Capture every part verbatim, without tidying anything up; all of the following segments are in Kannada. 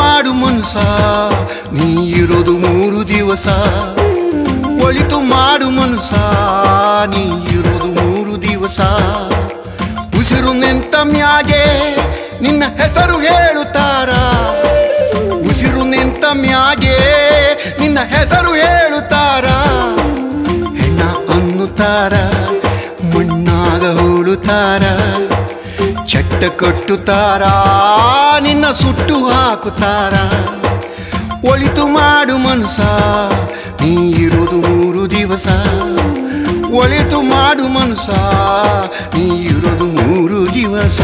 ಮಾಡು ಮನ್ಸ ನೀ ಇರೋದು ಮೂರು ದಿವಸ ಒಳಿತು ಮಾಡು ಮನ್ಸ ನೀ ಇರೋದು ಮೂರು ದಿವಸ ಉಸಿರು ನಿಂತ ಮ್ಯಾಗೆ ನಿನ್ನ ಹೆಸರು ಹೇಳುತ್ತಾರ ಉಸಿರು ನಿಂತ ಮ್ಯಾಗೆ ನಿನ್ನ ಹೆಸರು ಹೇಳುತ್ತಾರ ಹೆಣ್ಣ ಅನ್ನುತ್ತಾರ ಮಣ್ಣಾಗ ಹೂಳುತ್ತಾರ ಚಟ್ಟ ಕಟ್ಟುತ್ತಾರ ನಿನ್ನ ಸುಟ್ಟು ಹಾಕುತ್ತಾರ ಒಳಿತು ಮಾಡು ಮನ್ಸ ನೀ ಇರೋದು ಮೂರು ದಿವಸ ಒಳಿತು ಮಾಡು ಮನ್ಸ ನೀ ಇರೋದು ಮೂರು ದಿವಸ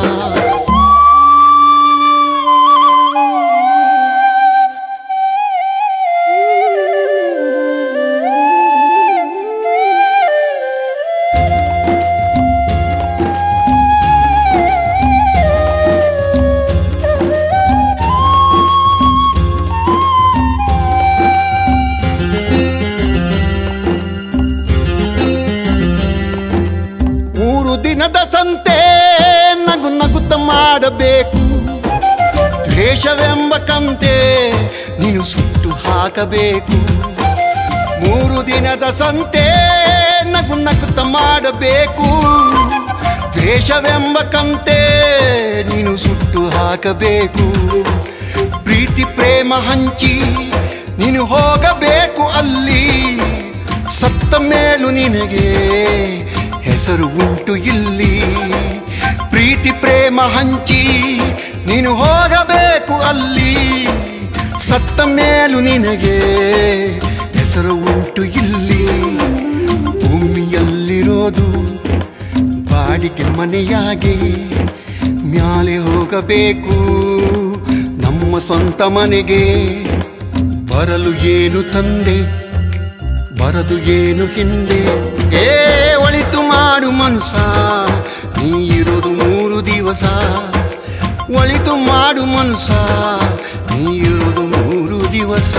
ದಿನದ ಸಂತೆ ನಗು ನಗುತ್ತ ಮಾಡಬೇಕು ದ್ವೇಷವೆಂಬ ಕಂತೆ ನೀನು ಸುಟ್ಟು ಹಾಕಬೇಕು ಮೂರು ದಿನದ ಸಂತೆ ನಗು ನಗುತ್ತ ಮಾಡಬೇಕು ದ್ವೇಷವೆಂಬ ಕಂತೆ ನೀನು ಸುಟ್ಟು ಹಾಕಬೇಕು ಪ್ರೀತಿ ಪ್ರೇಮ ಹಂಚಿ ನೀನು ಹೋಗಬೇಕು ಅಲ್ಲಿ ಸತ್ತ ಮೇಲೂ ನಿನಗೆ ಹೆಸರು ಉಂಟು ಇಲ್ಲಿ ಪ್ರೀತಿ ಪ್ರೇಮ ಹಂಚಿ ನೀನು ಹೋಗಬೇಕು ಅಲ್ಲಿ ಸತ್ತ ಮೇಲೂ ನಿನಗೆ ಹೆಸರು ಉಂಟು ಇಲ್ಲಿ ಭೂಮಿಯಲ್ಲಿರೋದು ಬಾಡಿಗೆ ಮನೆಯಾಗಿ ಮ್ಯಾಲೆ ಹೋಗಬೇಕು ನಮ್ಮ ಸ್ವಂತ ಮನೆಗೆ ಬರಲು ಏನು ತಂದೆ ಬರದು ಏನು ಹಿಂದೆ ಏ ಒಳಿತು ಮಾಡು ಮನ್ಸ ನೀ ಇರೋದು ಮೂರು ದಿವಸ ಒಳಿತು ಮಾಡು ಮನ್ಸ ನೀ ಇರೋದು ಮೂರು ದಿವಸ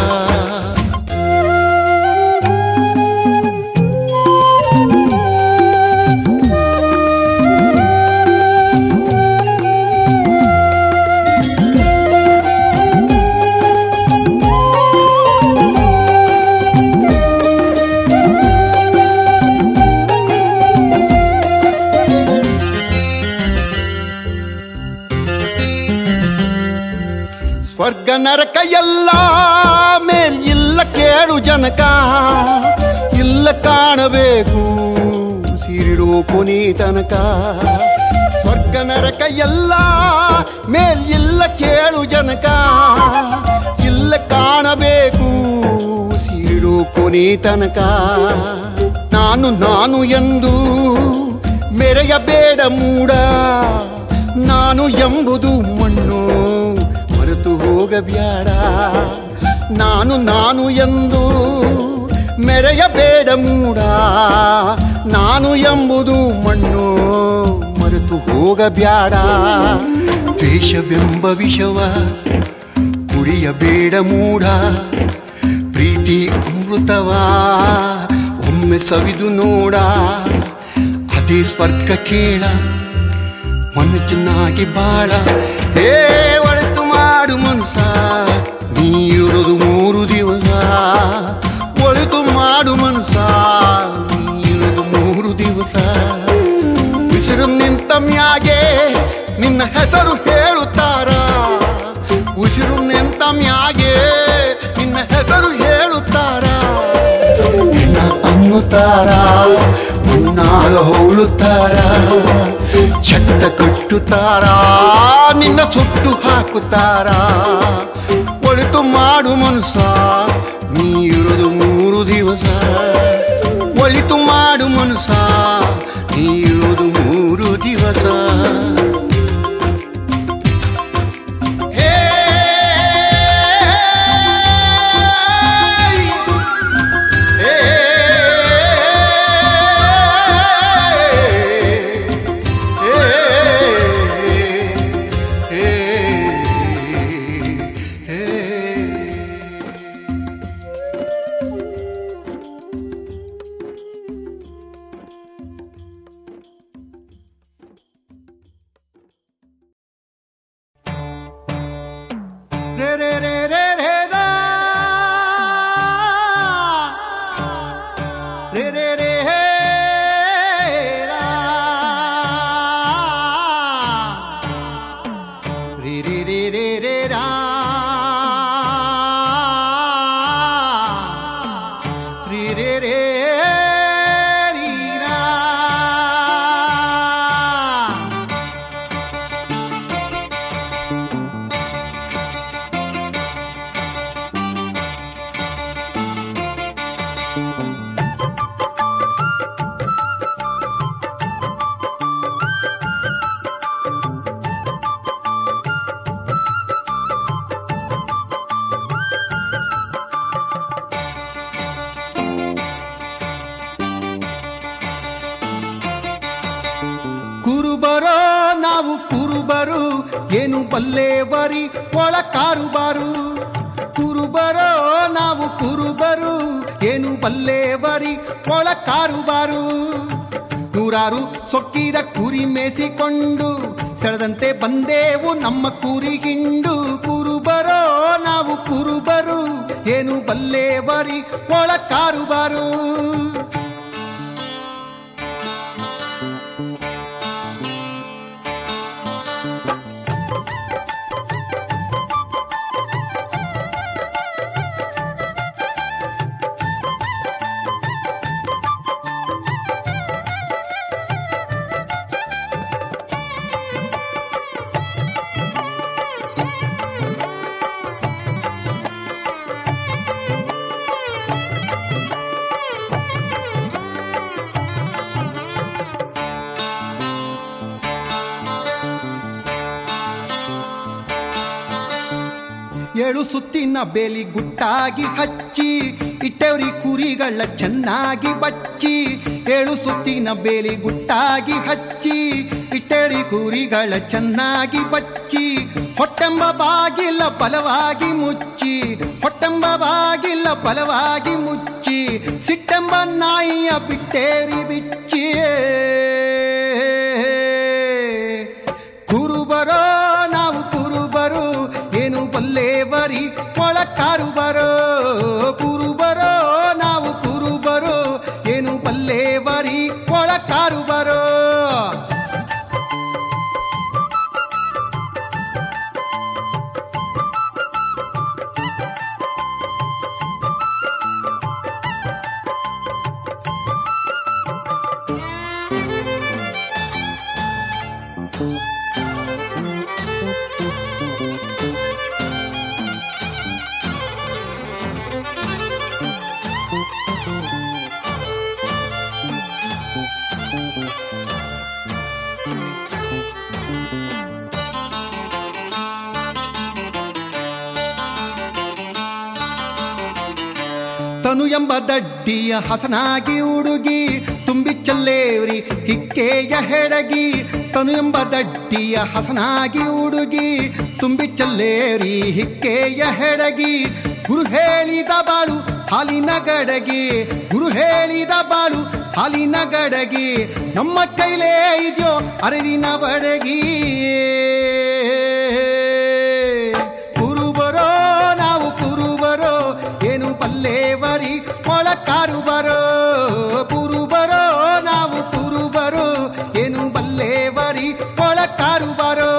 ಸ್ವರ್ಗ ನರಕ ಎಲ್ಲ ಮೇಲ್ ಇಲ್ಲ ಕೇಳು ಜನಕ ಇಲ್ಲ ಕಾಣಬೇಕು ಸಿರಿರೋ ಕೊನೆ ತನಕ ಸ್ವರ್ಗ ನರಕ ಎಲ್ಲ ಮೇಲ್ ಇಲ್ಲ ಕೇಳು ಜನಕ ಇಲ್ಲ ಕಾಣಬೇಕು ಸಿರಿರೋ ಕೊನೆ ತನಕ ನಾನು ನಾನು ಎಂದು ಮೆರೆಯಬೇಡ ಮೂಡ ನಾನು ಎಂಬುದು ಮಣ್ಣು ಮರೆತು ಹೋಗಬ್ಯಾಡ ನಾನು ನಾನು ಎಂದು ಮೆರೆಯಬೇಡ ಮೂಡ ನಾನು ಎಂಬುದು ಮಣ್ಣು ಮರೆತು ಹೋಗಬ್ಯಾಡ ದ್ವೇಷವೆಂಬ ವಿಷವ ಕುಡಿಯಬೇಡ ಮೂಡ ಪ್ರೀತಿ ಅಮೃತವ ಒಮ್ಮೆ ಸವಿದು ನೋಡ ಅದೇ ಸ್ವರ್ಗ ಕೇಳ ಮನ ಚೆನ್ನಾಗಿ ಬಾಳ ಹೇ ಒಳಿತು ಮಾಡು ಮನ್ಸ ನೀ ಇರೋದು ಮೂರು ದಿವಸ ಒಳಿತು ಮಾಡು ಮನ್ಸ ನೀ ಇರೋದು ಮೂರು ದಿವಸ ಉಸಿರು ನಿಂತ ಮ್ಯಾಗೆ ನಿನ್ನ ಹೆಸರು ಹೇಳುತ್ತಾರ ಉಸಿರು ನಿಂತ ಮ್ಯಾಗೆ ನಿನ್ನ ಹೆಸರು ಹೇಳುತ್ತಾರ ನಿನ್ನ ಅನ್ನುತ್ತಾರ ಮುನ್ನಾಗ ಹೋಳುತ್ತಾರ ಚಟ್ಟ ಕಟ್ಟುತ್ತಾರ ನಿನ್ನ ಸುಟ್ಟು ಹಾಕುತ್ತಾರ ಒಳಿತು ಮಾಡು ಮನ್ಸ ನೀ ಇರೋದು ಮೂರು ದಿವಸ ಒಳಿತು ಮಾಡು ಮನ್ಸ ನೀ ಇರೋದು ಮೂರು ದಿವಸ ಏನು ಬಲ್ಲೇವರಿ ಒಳ ಕಾರುಬಾರು. ಕುರುಬರೋ ನಾವು ಕುರುಬರು, ಏನು ಬಲ್ಲೇವರಿ ಒಳ ಕಾರುಬಾರು. ನೂರಾರು ಸೊಕ್ಕಿದ ಕುರಿ ಮೇಸಿಕೊಂಡು ಸೆಳೆದಂತೆ ಬಂದೇವು ನಮ್ಮ ಕುರಿಗಿಂಡು. ಕುರುಬರೋ ನಾವು ಕುರುಬರು, ಏನು ಬಲ್ಲೇವರಿ ಒಳ ಕಾರುಬಾರು. ಏಳು ಸುತ್ತಿನ ಬೇಲಿ ಗುಟ್ಟಾಗಿ ಹಚ್ಚಿ ಇಟ್ಟವ್ರಿ ಕುರಿಗಳ ಚೆನ್ನಾಗಿ ಬಚ್ಚಿ. ಏಳು ಸುತ್ತಿನ ಬೇಲಿ ಗುಟ್ಟಾಗಿ ಹಚ್ಚಿ ಇಟ್ಟವ್ರಿ ಕುರಿಗಳ ಚೆನ್ನಾಗಿ ಬಚ್ಚಿ. ಹೊಟ್ಟೆಂಬ ಬಾಗಿಲ ಬಲವಾಗಿ ಮುಚ್ಚಿ, ಹೊಟ್ಟೆಂಬ ಬಾಗಿಲ ಬಲವಾಗಿ ಮುಚ್ಚಿ. ಸಿಟ್ಟೆಂಬ ನಾಯಿಯ ಬಿಟ್ಟೇರಿ ಬಿಚ್ಚಿ. ಕುರುಬರೋ ನಾವು ಕುರುಬರು, ಏನು ಬಲ್ಲೇವರಿ ಒಳ ಕಾರುಬರೋ. ಕುರುಬರೋ ನಾವು ಕುರುಬರು, ಏನು ಬಲ್ಲೇವರಿ ಒಳ ಕಾರುಬರೋ. ತನು ಎಂಬ ದಡ್ಡಿಯ ಹಸನಾಗಿ ಹುಡುಗಿ ತುಂಬಿ ಚಲ್ಲೇವ್ರಿ ಹಿಕ್ಕೆಯ ಹೆಡಗಿ. ತನು ಎಂಬ ದಡ್ಡಿಯ ಹಸನಾಗಿ ಹುಡುಗಿ ತುಂಬಿ ಚಲ್ಲೇರಿ ಹಿಕ್ಕೆಯ ಹೆಡಗಿ. ಗುರು ಹೇಳಿದ ಬಾಳು ಹಾಲಿನ ಗಡಗಿ, ಗುರು ಹೇಳಿದ ಬಾಳು ಹಾಲಿನ ಗಡಗಿ. ನಮ್ಮ ಕೈಲೇ ಇದೆಯೋ ಅರಿವಿನ ಬಡಗಿ. ಕುರುಬರೋ ನಾವು ಕುರುಬರೋ, ಏನು ಬಲ್ಲೇವರಿ ಒಳ ಕಾರುಬರೋ. ಕುರುಬರೋ ನಾವು ಕುರುಬರು, ಏನು ಬಲ್ಲೇವರಿ ಒಳ ಕಾರುಬರೋ.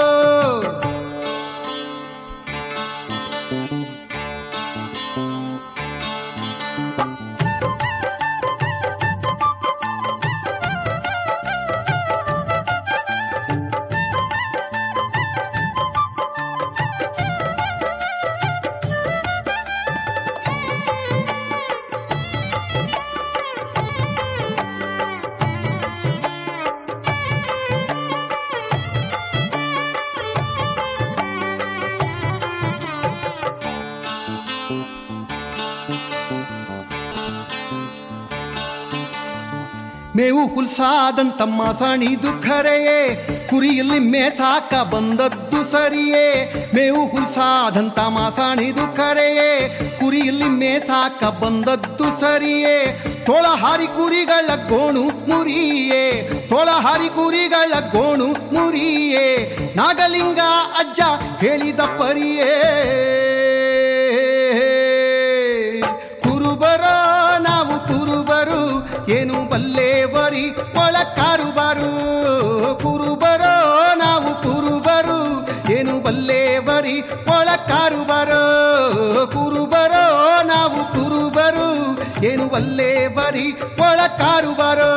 ಮೇವು ಹುಲ್ಸಾದಂತ ಮಾಸಣಿದು ಖರೆಯೇ, ಕುರಿಯಲ್ಲಿ ಮೇಸಾಕ ಬಂದದ್ದು ಸರಿಯೇ. ಮೇವು ಹುಲ್ಸಾದಂತ ಮಾಸಣಿದು ಖರೆಯೇ, ಕುರಿಯಲ್ಲಿ ಮೇಸಾಕ ಬಂದದ್ದು ಸರಿಯೇ. ತೋಳಹಾರಿ ಕುರಿಗಳ ಗೋಣು ಮುರಿಯೇ, ತೋಳಹಾರಿ ಕುರಿಗಳ ಗೋಣು ಮುರಿಯೇ. ನಾಗಲಿಂಗ ಅಜ್ಜ ಹೇಳಿದ ಪರಿಯೇ. ಕುರುಬರೋ ನಾವು ಕುರುಬರು, ಏನು ಬಲ್ಲೇವರಿ ಒಳ ಕಾರುಬಾರು. ಕುರುಬರೋ ನಾವು ಕುರುಬರು, ಏನು ಬಲ್ಲೇವರಿ ಒಳ ಕಾರುಬಾರು. ಕುರುಬರೋ ನಾವು ಕುರುಬರು, ಏನು ಬಲ್ಲೇವರಿ ಒಳ ಕಾರುಬಾರು.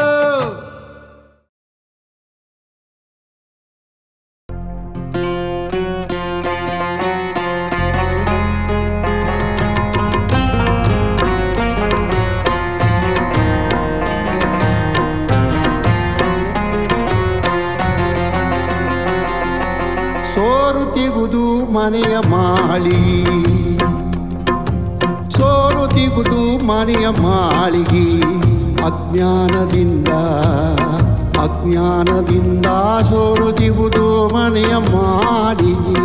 ಸೋರುತ್ತಿಗುದು ಮನೆಯ ಮಾಳಿಗೆ, ಸೋರುತ್ತಿಗುದು ಮನೆಯ ಮಾಳಿಗೆ. ಅಜ್ಞಾನದಿಂದ ಅಜ್ಞಾನದಿಂದ ಸೋರುತ್ತಿಹುದು ಮನೆಯ ಮಾಳಿಗೆ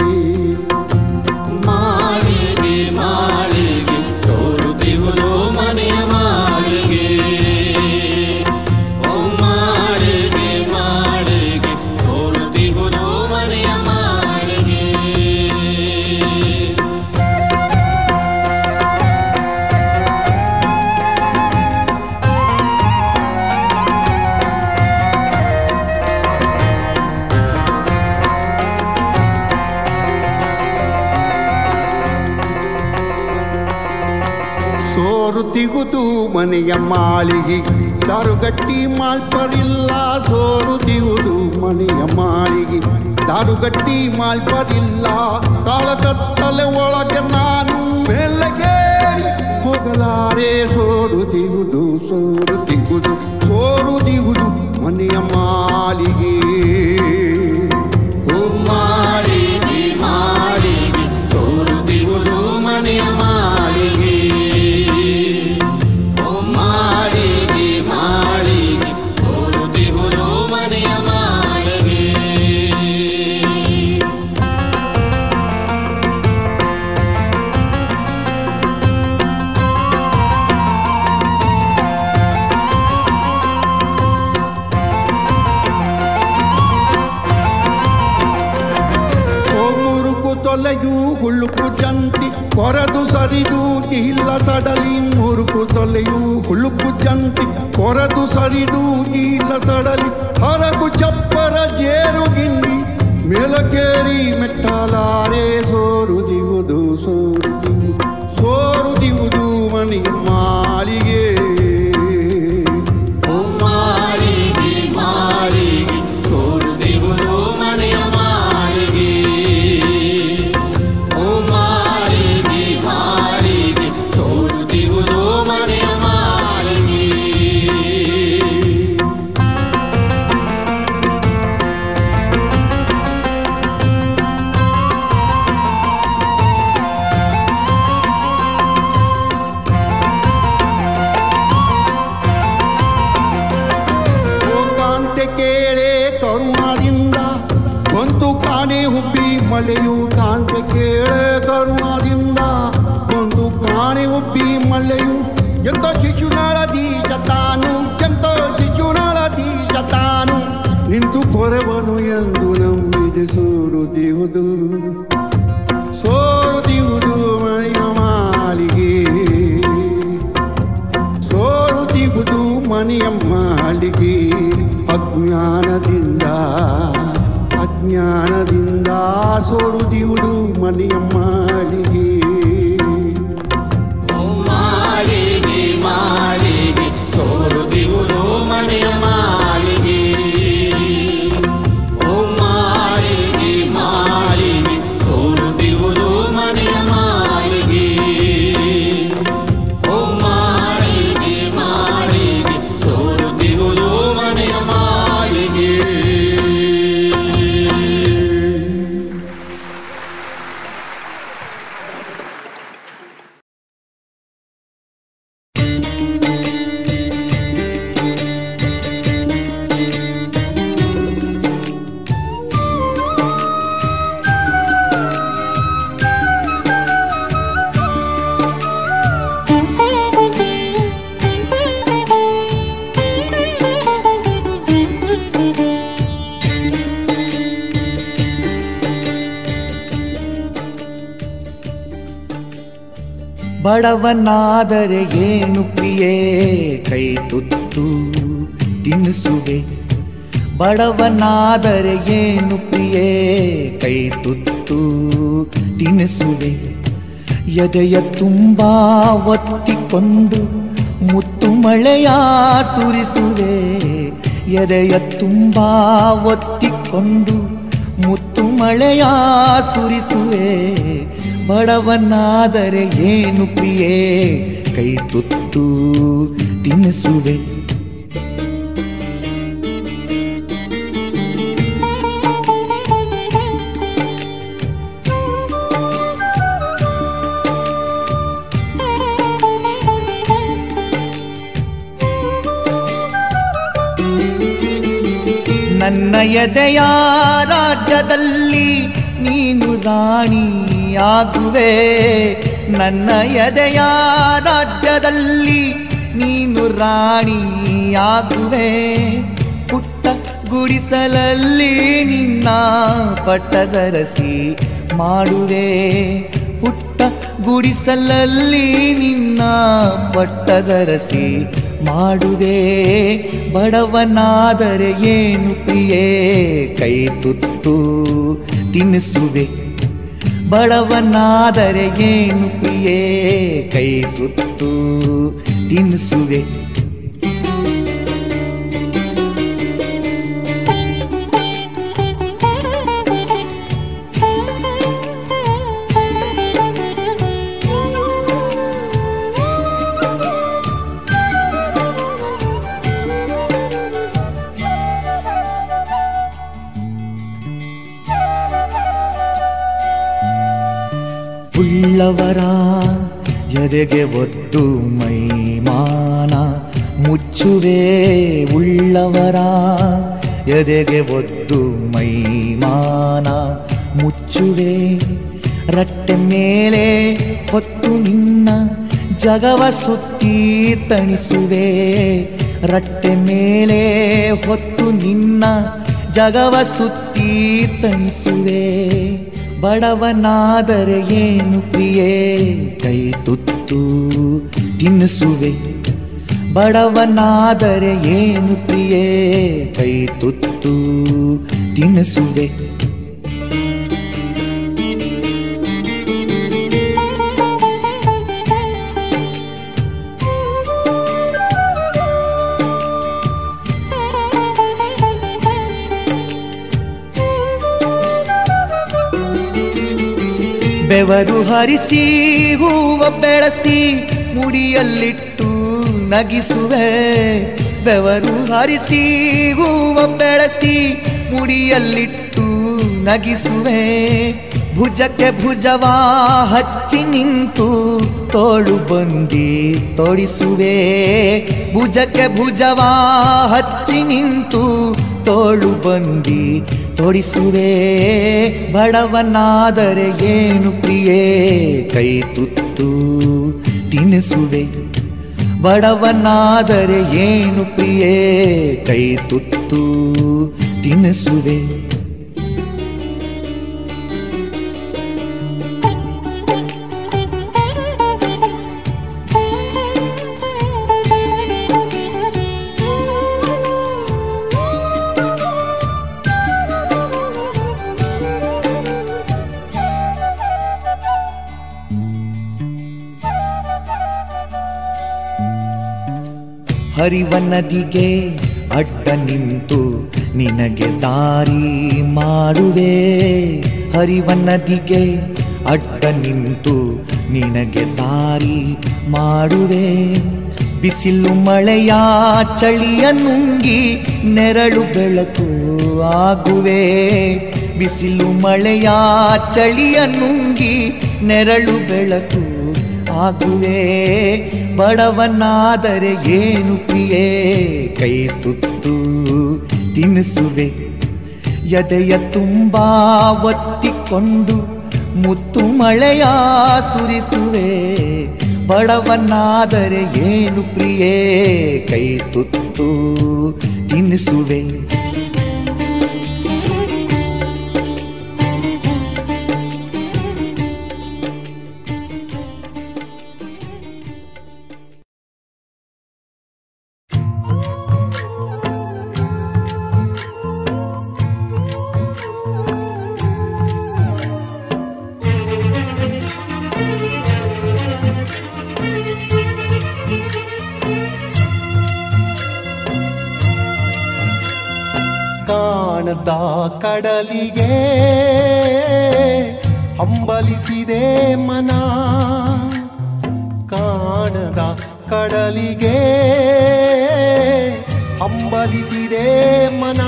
ಮಾಳಿಗೆ ಮಾಳಿಗೆ ಸೋರುತ್ತಿಹುದು ಮನೆಯ ಮಾಳಿಗೆ ಓ ಮಾಳಿಗೆ ಮಾಳಿಗೆ ಸೋರುತ್ತಿಹುದು ಮನೆಯ ಮಾಳಿಗೆ ಸೋರುತ್ತಿಹುದು ಮನೆಯ ಮಾಳಿಗೆ ದಾರುಗಟ್ಟಿ ಮಾಲ್ಪರಿಲ್ಲ ಸೋರುತ್ತಿಹುದು ಮನೆಯ ಮಾಳಿಗೆ ದಾರುಗಟ್ಟಿ ಮಾಲ್ಪರಿಲ್ಲ ಕಾಳಕತ್ತಲೆ ಒಳಗೆ ನಾನು ಬೆಳಗೇರಿ ಹೋಗಲಾರೆ ಸೋರುತ್ತಿಹುದು ಸೋರುತ್ತಿಹುದು ಸೋರುತ್ತಿಹುದು ಮನೆಯ ಮಾಳಿಗೆ ಓ ಮಾಳಿಗೆ ಮಾಳಿಗೆ ಸೋರುತ್ತಿಹುದು ಮನೆಯ ಮಾಳಿಗೆ ಓ ಮಾಳಿಗೆ ಮಾಳಿಗೆ ಸೋರುತ್ತಿಹುದು ಮನೆಯ ಮಾಳಿಗೆ ತೊಲೆಯು ಹುಳುಕು ಜಂತಿ ಕೊರದು ಸರಿದು ಇಲ್ಲ ಸಡಲಿ ಮುರುಕು ತೊಲೆಯು ಹುಳುಕು ಜಂತಿ ಕೊರದು ಸರಿದು ಇಲ್ಲ ಸಡಲಿ ಹರಗು ಚಪ್ಪರ ಜೇರು ಗಿಂಡಿ ಮೇಲಕೇರಿ ಮೆಟ್ಟಲಾರೆ ಸೋರುದಿಹುದು ಸೋರುದಿಹುದು ಸೋರುದಿಹುದು ಮನೆಯ ಮಾಳಿಗೆ ಓ ಮಾಳಿಗೆ ಮಾಳಿಗೆ ಸೋರುತ್ತಿಹುದು ಮನೆಯ ಮಾಳಿಗೆ ಓ ಮಾಳಿಗೆ ಮಾಳಿಗೆ ಸೋರುತ್ತಿಹುದು ಮನೆಯ ಮಾಳಿಗೆ ಕಾಂತೆ ಕೇಳೆ ಕರುಣದಿಂದ ಗೊಂತು ಕಾಣೆ ಹುಬ್ಬಿ ಮಳೆಯು ಕಾಂತೆ ಕೇಳೆ ಕರುಣದಿಂದ ಗೊಂತು ಕಾಣೆ ಹುಬ್ಬಿ ಮಳೆಯು ಎಂತ ಶಿಶುನಾಳ ದೀಶತಾನು ಎಂತ ಶಿಶುನಾಳ ದೀಶತಾನು ನಿಂತು ಪೊರೆವನು ಎಂದು ನಂಬಿದೆ ಸೋರುದಿಹುದು ಸೋರುದಿಹುದು ಮನೆಯ ಮಾಳಿಗೆ ಸೋರುತ್ತಿಹುದು ಮನೆಯ ಮಾಳಿಗೆ ಅಜ್ಞಾನದಿಂದ ಅಜ್ಞಾನದಿಂದ ಸೋರುತ್ತಿಹುದು ಮನೆಯ ಮಾಳಿಗೆ ಓ ಮಾಳಿಗೆ ಮಾಳಿಗೆ ಸೋರುತ್ತಿಹುದು ಮನೆಯ ಮಾಳಿಗೆ ಓ ಮಾಳಿಗೆ ಮಾಳಿಗೆ ಸೋರುತ್ತಿಹುದು ಮನೆಯ ಮಾಳಿಗೆ ಓ ಮಾಳಿಗೆ ಮಾಳಿಗೆ ಸೋರುತ್ತಿಹುದು ಮನೆಯ ಮಾಳಿಗೆ ಬಡವನಾದರೆ ಏನು ಪ್ರಿಯೇ ಕೈ ತುತ್ತು ತಿನ್ನಿಸುವೆ ಬಡವನಾದರೆ ಏನು ಪ್ರಿಯೇ ಕೈ ತುತ್ತು ತಿನ್ನಿಸುವೆ ಎದೆಯ ತುಂಬ ಒತ್ತಿಕೊಂಡು ಮುತ್ತು ಮಳೆಯ ಸುರಿಸುವೆ ಎದೆಯ ತುಂಬ ಒತ್ತಿಕೊಂಡು ಮುತ್ತು ಮಳೆಯ ಸುರಿಸುವೆ ಬಡವನಾದರೆ ಏನು ಪ್ರಿಯೇ ಕೈ ತುತ್ತು ತಿನ್ನಿಸುವೆ ನನ್ನ ಎದೆಯ ರಾಜ್ಯದಲ್ಲಿ ನೀನು ರಾಣಿಯಾಗುವೆ. ನನ್ನ ಎದೆಯ ರಾಜ್ಯದಲ್ಲಿ ನೀನು ರಾಣಿಯಾಗುವೆ. ಪುಟ್ಟ ಗುಡಿಸಲಲ್ಲಿ ನಿನ್ನ ಪಟ್ಟದರಸಿ ಮಾಡುವೆ. ಪುಟ್ಟ ಗುಡಿಸಲಲ್ಲಿ ನಿನ್ನ ಪಟ್ಟದರಸಿ ಮಾಡುವೆ. ಬಡವನಾದರೆ ಏನು ಪ್ರಿಯೇ ಕೈ ತುತ್ತು ತಿನ್ನಿಸುವೆ. ಬಡವನಾದರೆ ಏನು ಪ್ರಿಯೇ ಕೈ ತುತ್ತು ತಿನ್ನಿಸುವೆ. ಉಳ್ಳವರ ಎದೆಗೆ ಒದ್ದು ಮೈಮಾನ ಮುಚ್ಚುವೆ. ಉಳ್ಳವರ ಎದೆಗೆ ಒದ್ದು ಮೈಮಾನ ಮುಚ್ಚುವೆ. ರಟ್ಟೆ ಮೇಲೆ ಹೊತ್ತು ನಿನ್ನ ಜಗವ ಸುತ್ತಿ ತಣಿಸುವೆ. ರಟ್ಟೆ ಮೇಲೆ ಹೊತ್ತು ನಿನ್ನ ಜಗವ ಸುತ್ತಿ ತಣಿಸುವೆ. ಬಡವನಾದರೆ ಏನು ಪ್ರಿಯೇ ಕೈ ತುತ್ತು ತಿನ್ನಿಸುವೆ. ಬಡವನಾದರೆ ಏನು ಪ್ರಿಯೇ ಕೈ ತುತ್ತು ತಿನ್ನಿಸುವೆ. ಬೆವರು ಹರಿಸಿ ಹೂವ ಬೆಳೆಸಿ ಮುಡಿಯಲ್ಲಿಟ್ಟು ನಗಿಸುವೆ. ಬೆವರು ಹರಿಸಿ ಹೂವ ಬೆಳೆಸಿ ಮುಡಿಯಲ್ಲಿಟ್ಟು ನಗಿಸುವೆ. ಭುಜಕ್ಕೆ ಭುಜವಾ ಹಚ್ಚಿ ನಿಂತು ತೋಳು ಬಂದಿ ತೊಡಿಸುವೆ. ಭುಜಕ್ಕೆ ಭುಜವಾ ಹಚ್ಚಿ ನಿಂತು ತೋಳು ಬಂದಿ ತೊಡಿಸುವೆ. ಬಡವನಾದರೆ ಏನು ಪ್ರಿಯೇ ಕೈ ತುತ್ತು ತಿನ್ನಿಸುವೆ. ಬಡವನಾದರೆ ಏನು ಪ್ರಿಯೇ ಕೈ ತುತ್ತು ತಿನ್ನಿಸುವೆ. ಹರಿವ ನದಿಗೆ ಅಡ್ಡ ನಿಂತು ನಿನಗೆ ದಾರಿ ಮಾಡುವೆ. ಹರಿವ ನದಿಗೆ ಅಡ್ಡ ನಿಂತು ನಿನಗೆ ದಾರಿ ಮಾಡುವೆ. ಬಿಸಿಲು ಮಳೆಯ ಚಳಿಯ ನುಂಗಿ ನೆರಳು ಬೆಳಕು ಆಗುವೆ. ಬಿಸಿಲು ಮಳೆಯ ಚಳಿಯ ನುಂಗಿ ನೆರಳು ಬೆಳಕು ಆಗುವೆ. ಬಡವನಾದರೆ ಏನು ಪ್ರಿಯೇ ಕೈ ತುತ್ತು ತಿನ್ನಿಸುವೆ. ಎದೆಯ ತುಂಬ ಒತ್ತಿಕೊಂಡು ಮುತ್ತು ಮಳೆಯ ಸುರಿಸುವೆ. ಬಡವನಾದರೆ ಏನು ಪ್ರಿಯೇ ಕೈ ತುತ್ತು ತಿನ್ನಿಸುವೆ. ಕಾಣದ ಕಡಲಿಗೆ ಹಂಬಲಿಸಿದೆ ಮನ. ಕಾಣದ ಕಡಲಿಗೆ ಹಂಬಲಿಸಿದೆ ಮನ.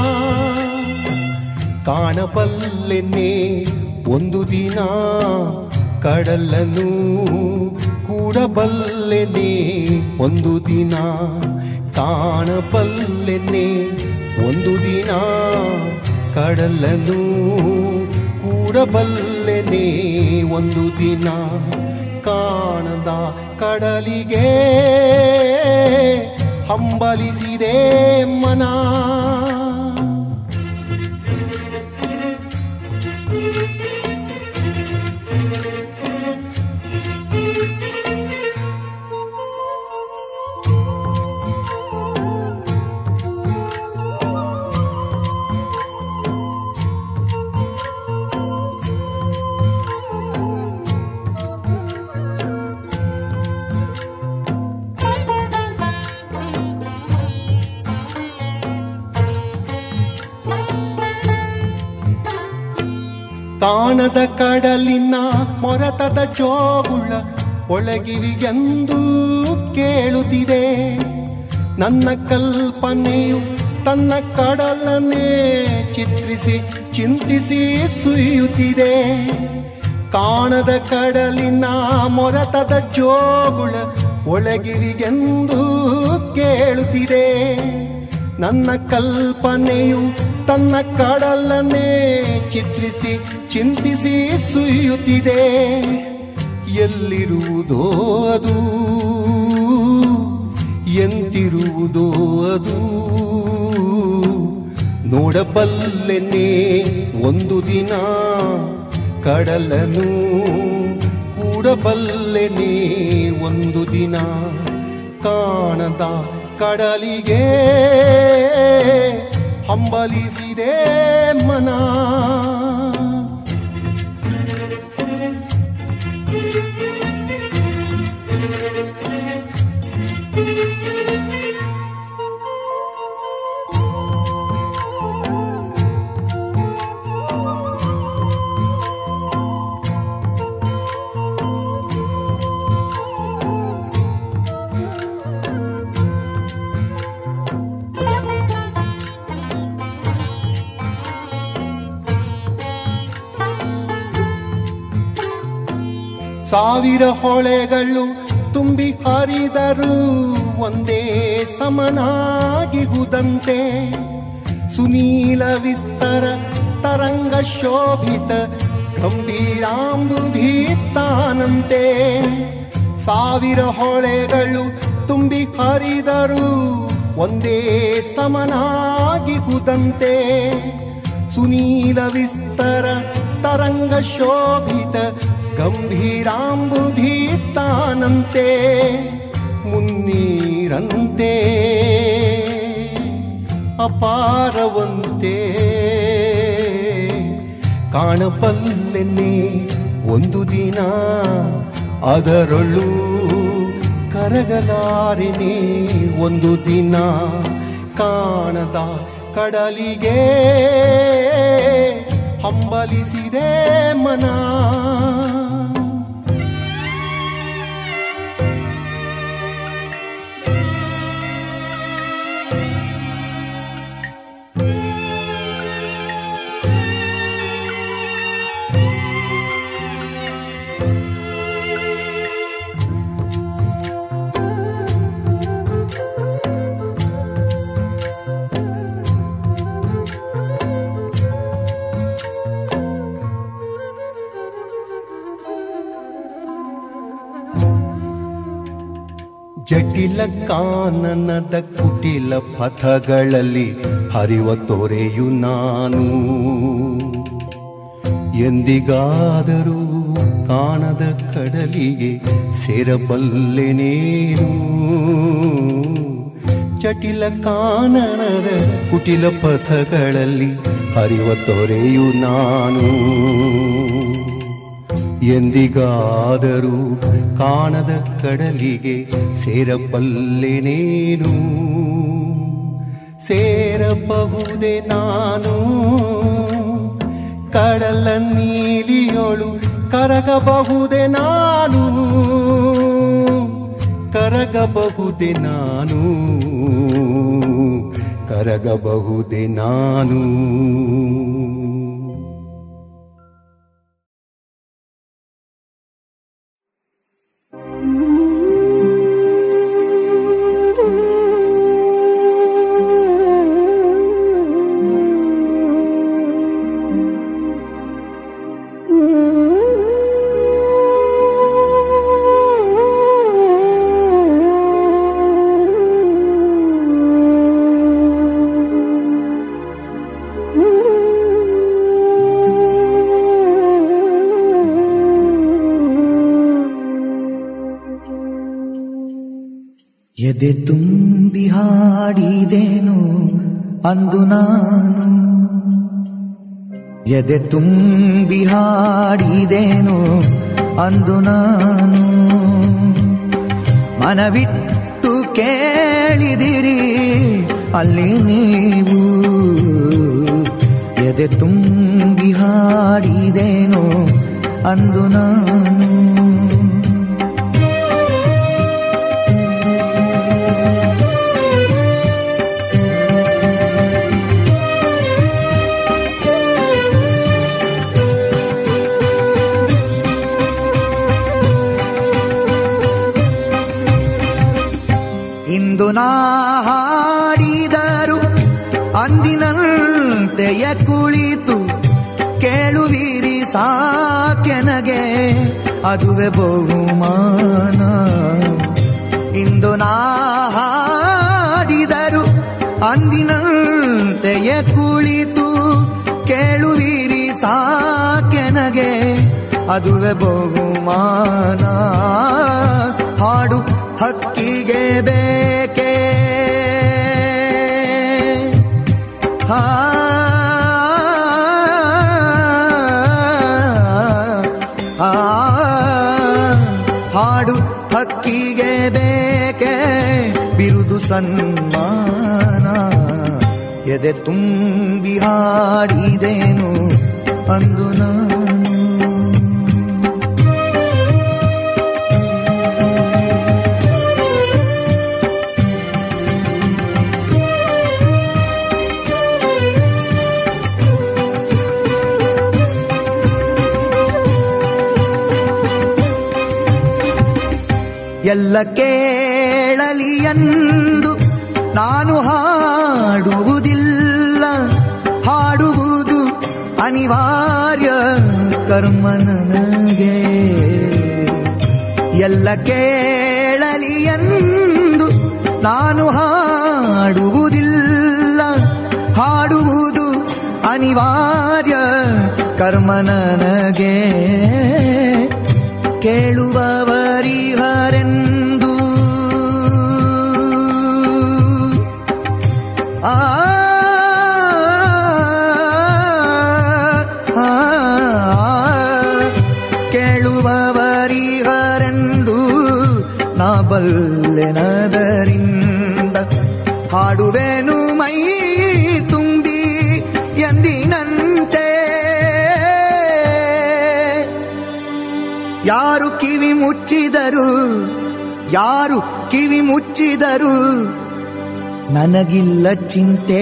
ಕಾಣಬಲ್ಲೆನ್ನೆ ಒಂದು ದಿನ ಕಡಲನ್ನು ಕೂಡಬಲ್ಲೆನೆ ಒಂದು ದಿನ. ಕಾಣಬಲ್ಲೆನೆ ಒಂದು ದಿನ ಕಡಲನ್ನು ಕೂಡಬಲ್ಲೆನೆ ಒಂದು ದಿನ ಕಾಣದ ಕಡಲಿಗೆ ಹಂಬಲಿಸಿದೆ ಮನ ಕಾಣದ ಕಡಲಿನ ಮೊರತದ ಜೋಗುಳ ಒಳಗಿವಿಗೆಂದು ಕೇಳುತ್ತಿದೆ. ನನ್ನ ಕಲ್ಪನೆಯು ತನ್ನ ಕಡಲನ್ನೇ ಚಿತ್ರಿಸಿ ಚಿಂತಿಸಿ ಸುಯ್ಯುತ್ತಿದೆ. ಕಾಣದ ಕಡಲಿನ ಮೊರತದ ಜೋಗುಳ ಒಳಗಿವಿಗೆಂದು ಕೇಳುತ್ತಿದೆ. ನನ್ನ ಕಲ್ಪನೆಯು ತನ್ನ ಕಡಲನ್ನೇ ಚಿತ್ರಿಸಿ ಚಿಂತಿಸಿ ಸುಯ್ಯುತ್ತಿದೆ. ಎಲ್ಲಿರುವುದೋ ಅದು, ಎಂತಿರುವುದೋ ಅದು, ನೋಡಬಲ್ಲೆನೆ ಒಂದು ದಿನ ಕಡಲನು ಕೂಡಬಲ್ಲೆನೆ ಒಂದು ದಿನ ಕಾಣದ ಕಡಲಿಗೆ ಹಂಬಲಿಸಿದೆ ಮನ. ಸಾವಿರ ಹೊಳೆಗಳು ತುಂಬಿ ಹರಿದರೂ ಒಂದೇ ಸಮನಾಗಿಹುದಂತೆ. ಸುನೀಲ ವಿಸ್ತರ ತರಂಗ ಶೋಭಿತ ಗಂಭೀರಾಂಬುಧಿ ತಾನಂತೆ. ಸಾವಿರ ಹೊಳೆಗಳು ತುಂಬಿ ಹರಿದರೂ ಒಂದೇ ಸಮನಾಗಿಹುದಂತೆ. ಸುನೀಲ ವಿಸ್ತರ ತರಂಗ ಶೋಭಿತ ಗಂಭೀರಾಂಬುಧಿ ತಾನಂತೆ. ಮುನ್ನೀರಂತೆ ಅಪಾರವಂತೆ ಕಾಣಬಲ್ಲೆನೆ ಒಂದು ದಿನ ಅದರೊಳು ಕರಗಲಾರೆನೆ ಒಂದು ದಿನ ಕಾಣದ ಕಡಲಿಗೆ ಹಂಬಲಿಸಿದೆ ಮನ. ಜಟಿಲ ಕಾನನದ ಕುಟಿಲ ಪಥಗಳಲ್ಲಿ ಹರಿವ ತೊರೆಯು ನಾನು. ಎಂದಿಗಾದರೂ ಕಾಣದ ಕಡಲಿಗೆ ಸೇರಬಲ್ಲೆನೇನು. ಜಟಿಲ ಕಾನನದ ಕುಟಿಲ ಪಥಗಳಲ್ಲಿ ಹರಿವ ತೊರೆಯು ನಾನು. ಎಂದಿಗಾದರೂ ಕಾಣದ ಕಡಲಿಗೆ ಸೇರಬಲ್ಲೆನೇನು. ಸೇರಬಹುದೇ ನಾನು ಕಡಲ ನೀಲಿಯೊಳು ಕರಗಬಹುದೇ ನಾನು. ಕರಗಬಹುದೇ ನಾನು ಕರಗಬಹುದೇ ನಾನು. ಎದೆ ತುಂಬಿ ಹಾಡಿದೇನು ಅಂದು ನಾನು, ಎದೆ ತುಂಬಿ ಹಾಡಿದೇನು ಅಂದು ನಾನು. ಮನವಿಟ್ಟು ಕೇಳಿದಿರಿ ಅಲ್ಲಿ ನೀವು, ಎದೆ ತುಂಬಿ ಹಾಡಿದೇನು ಅಂದು ನಾನು. ಇಂದು ನಾ ಹಾಡಿದರು ಅಂದಿನಂತೆಯ ಕುಳಿತು ಕೇಳುವಿರಿ ಸಾಕೆನಗೆ ಅದುವೆ ಬಹುಮಾನ. ಇಂದು ನಾ ಹಾಡಿದರು ಅಂದಿನಂತೆಯ ಕುಳಿತು ಕೇಳುವಿರಿ ಸಾಕೆನಗೆ ಅದುವೆ ಬಹುಮಾನ. ಹಾಡು ಹಕ್ಕಿಗೆ ಬೇಕೇ ಹಾ ಹಾಡು ಹಕ್ಕಿಗೆ ಬೇಕೆ ಬಿರುದು ಸನ್ಮಾನ. ಎದೆ ತುಂಬಿ ಹಾಡಿದೇನು ಅಂದು ನಾನು. ಎಲ್ಲ ಕೇಳಲಿ ಎಂದು ನಾನು ಹಾಡುವುದಿಲ್ಲ, ಹಾಡುವುದು ಅನಿವಾರ್ಯ ಕರ್ಮ ನನಗೆ. ಎಲ್ಲ ಕೇಳಲಿ ಎಂದು ನಾನು ಹಾಡುವುದಿಲ್ಲ, ಹಾಡುವುದು ಅನಿವಾರ್ಯ ಕರ್ಮ ನನಗೆ. ಕೇಳುವವರಿಹರೆಂದು ಆ ಕೇಳುವವರಿಹರೆಂದು ನಾ ಬಲ್ಲೆನದರಿಂದ ಹಾಡುವೆನು ಮೈ ತುಂಬಿ ಎಂದಿನಂತೆ. ಯಾರು ಕಿವಿ ಮುಚ್ಚಿದರು, ಯಾರು ಕಿವಿ ಮುಚ್ಚಿದರು ನನಗಿಲ್ಲ ಚಿಂತೆ.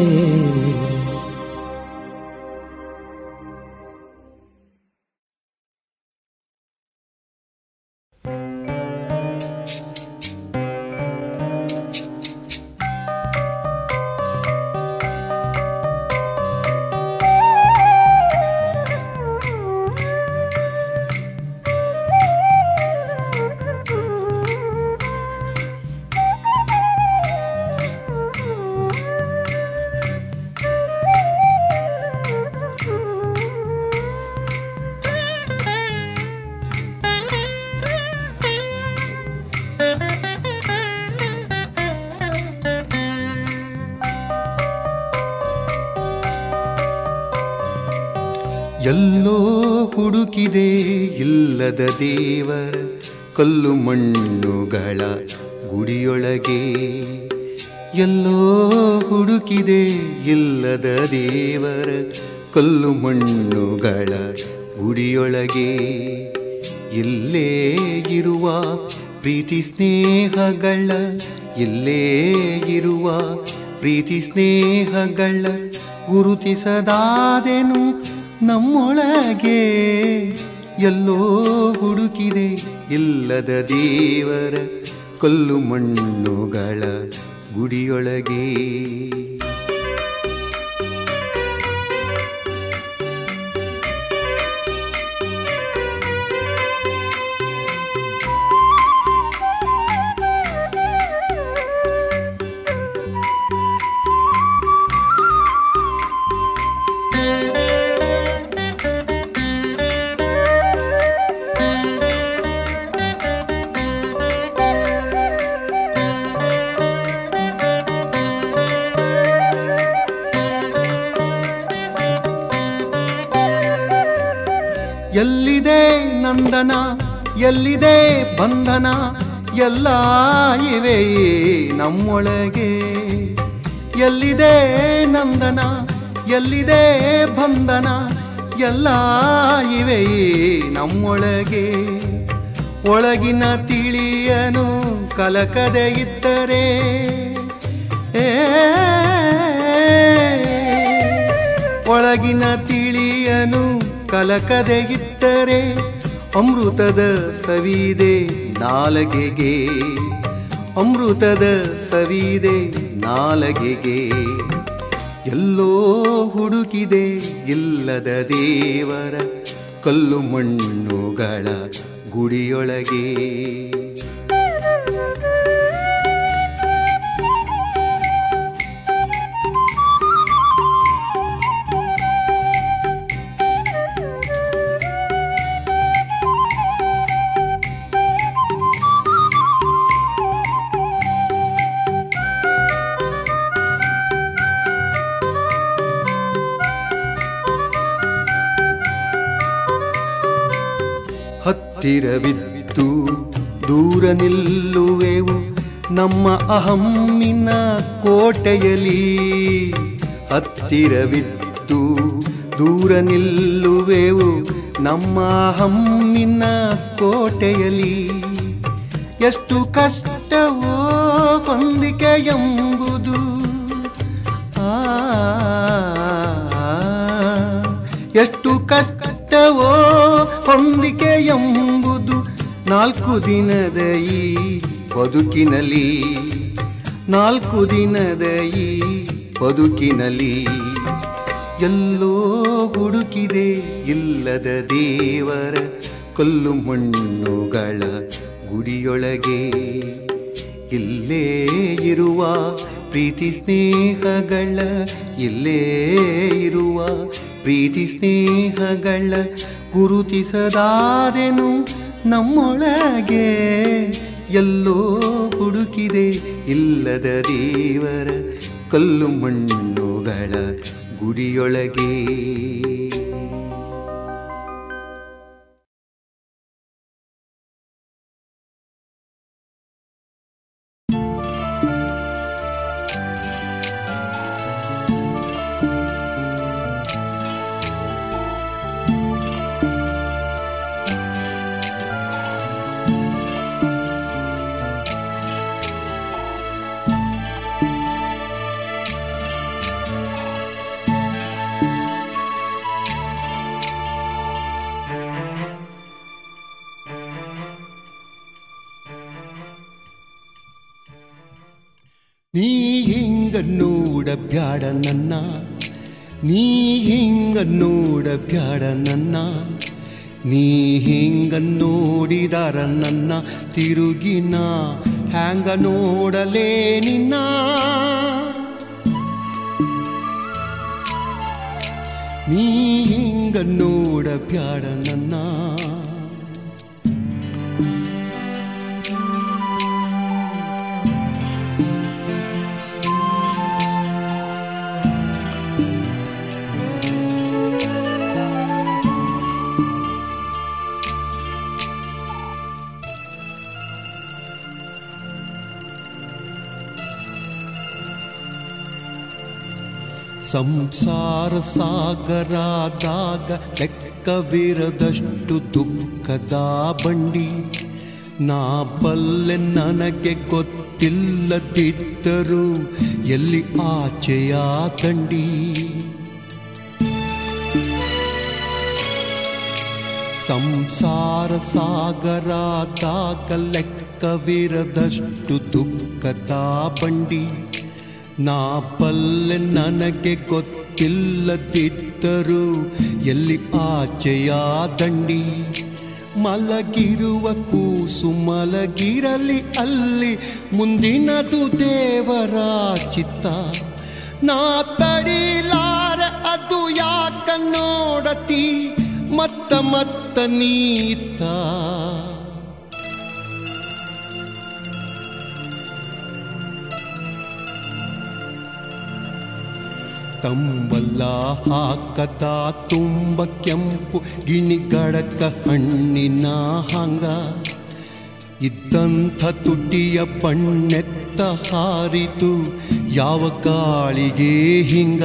ಎಲ್ಲೋ ಹುಡುಕಿದೆ ಇಲ್ಲದ ದೇವರ ಕಲ್ಲು ಮಣ್ಣುಗಳ ಗುಡಿಯೊಳಗೆ. ಎಲ್ಲೋ ಹುಡುಕಿದೆ ಇಲ್ಲದ ದೇವರ ಕಲ್ಲು ಮಣ್ಣುಗಳ ಗುಡಿಯೊಳಗೆ. ಇಲ್ಲೇ ಇರುವ ಪ್ರೀತಿ ಸ್ನೇಹಗಳ, ಇಲ್ಲೇ ಇರುವ ಪ್ರೀತಿ ಸ್ನೇಹಗಳ ಗುರುತಿಸದಾದೆನು ನಮ್ಮೊಳಗೆ. ಎಲ್ಲೋ ಹುಡುಕಿದೆ ಇಲ್ಲದ ದೇವರ ಕಲ್ಲು ಮಣ್ಣುಗಳ ಗುಡಿಯೊಳಗೆ. ನಂದನ ಎಲ್ಲಿದೆ ಬಂಧನ ಎಲ್ಲ ಇವೆ ನಮ್ಮೊಳಗೆ. ಎಲ್ಲಿದೆ ನಂದನ ಎಲ್ಲಿದೆ ಬಂಧನ ಎಲ್ಲ ಇವೆ ನಮ್ಮೊಳಗೆ. ಒಳಗಿನ ತಿಳಿಯನು ಕಲಕದೆ ಇದ್ದರೆ ಏ ಒಳಗಿನ ತಿಳಿಯನು ಕಲಕದೆ ಇದ್ದರೆ ಅಮೃತದ ಸವಿದೆ ನಾಲಗೆಗೆ. ಅಮೃತದ ಸವಿದೆ ನಾಲಗೆಗೆ. ಎಲ್ಲೋ ಹುಡುಕಿದೆ ಇಲ್ಲದ ದೇವರ ಕಲ್ಲು ಮಣ್ಣುಗಳ ಗುಡಿಯೊಳಗೆ. ಹತ್ತಿರವಿದ್ದು ದೂರ ನಿಲ್ಲುವೆವು ನಮ್ಮ ಅಹಮ್ಮಿನ ಕೋಟೆಯಲಿ. ಹತ್ತಿರವಿದ್ದು ದೂರ ನಿಲ್ಲುವೆವು ನಮ್ಮ ಅಹಮ್ಮಿನ ಕೋಟೆಯಲಿ. ಎಷ್ಟು ಕಷ್ಟವೋ ಹೊಂದಿಕೆ ಎಂಬುದು ಆ ಎಷ್ಟು ಕಷ್ಟವೋ ಹೊಂದಿಕೆ ಎಂಬುದು ನಾಲ್ಕು ದಿನದ ಈ ಬದುಕಿನಲ್ಲಿ. ನಾಲ್ಕು ದಿನದ ಈ ಬದುಕಿನಲ್ಲಿ ಎಲ್ಲೋ ಹುಡುಕಿದೆ ಇಲ್ಲದ ದೇವರ ಕಲ್ಲು ಮಣ್ಣುಗಳ ಗುಡಿಯೊಳಗೆ. ಇಲ್ಲೇ ಇರುವ ಪ್ರೀತಿ ಸ್ನೇಹಗಳ ಇಲ್ಲೇ ಇರುವ ಪ್ರೀತಿ ಸ್ನೇಹಗಳ ಗುರುತಿಸದಾದೆನು ನಮ್ಮೊಳಗೆ. ಎಲ್ಲೋ ಹುಡುಕಿದೆ ಇಲ್ಲದ ದೇವರ ಕಲ್ಲು ಮಣ್ಣುಗಳ ಗುಡಿಯೊಳಗೆ. ನೀ ಹಿಂಗ ನೋಡ ಬ್ಯಾಡ ನನ್ನ, ನೀ ಹಿಂಗ ನೋಡ ಬ್ಯಾಡ ನನ್ನ, ನೀ ಹಿಂಗ ನೋಡಿದಾರ ನನ್ನ ತಿರುಗಿನ ಹ್ಯಾಂಗ ನೋಡಲೇ ನಿನ್ನ. ನೀ ಹಿಂಗ ನೋಡ ಬ್ಯಾಡ ನನ್ನ, ಸಂಸಾರ ಸಾಗರದಾಗ ಲೆಕ್ಕವಿರದಷ್ಟು ದುಃಖದ ಬಂಡಿ. ನಾ ಬಲ್ಲೆ ನನಗೆ ಗೊತ್ತಿಲ್ಲದಿದ್ದರೂ ಎಲ್ಲಿ ಆಚೆಯ ದಂಡಿ. ಸಂಸಾರ ಸಾಗರದಾಗ ಲೆಕ್ಕವಿರದಷ್ಟು ದುಃಖದ ಬಂಡಿ. ನಾ ಬಲ್ಲೆ ನನಗೆ ಗೊತ್ತಿಲ್ಲದಿದ್ದರೂ ಎಲ್ಲಿ ಆಚೆಯ ದಂಡಿ. ಮಲಗಿರುವ ಕೂಸು ಮಲಗಿರಲಿ ಅಲ್ಲಿ, ಮುಂದಿನದು ದೇವರ ಚಿತ್ತ. ನಾ ತಡಿಲಾರೆ ಅದು ಯಾಕ ನೋಡತಿ ಮತ್ತ ಮತ್ತ ನೀತ. ತಂಬಲ್ಲ ಹಾಕದ ತುಂಬ ಕೆಂಪು ಗಿಣಿಗಡಕ ಹಣ್ಣಿನ ಹಂಗ ಇದ್ದಂಥ ತುಟಿಯ ಬಣ್ಣೆತ್ತ ಹಾರಿತು ಯಾವ ಗಾಳಿಗೆ ಹಿಂಗ